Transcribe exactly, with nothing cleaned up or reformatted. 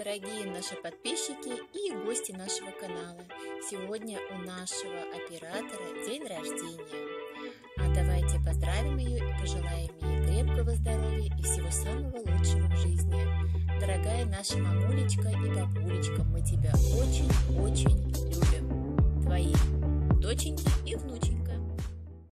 дорогие наши подписчики и гости нашего канала! Сегодня у нашего оператора день рождения. А давайте поздравим ее и пожелаем ей крепкого здоровья и всего самого лучшего в жизни. Дорогая наша мамулечка и бабулечка, мы тебя очень-очень любим. Твои доченьки и внученьки.